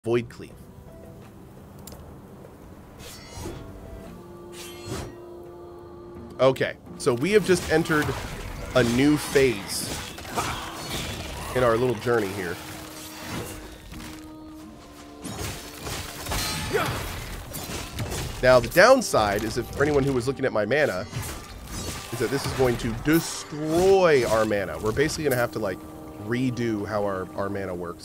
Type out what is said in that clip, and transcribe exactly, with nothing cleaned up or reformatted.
Void Cleave. Okay, so we have just entered a new phase in our little journey here. Now, the downside is, if for anyone who was looking at my mana, is that this is going to destroy our mana. We're basically going to have to, like, redo how our, our mana works.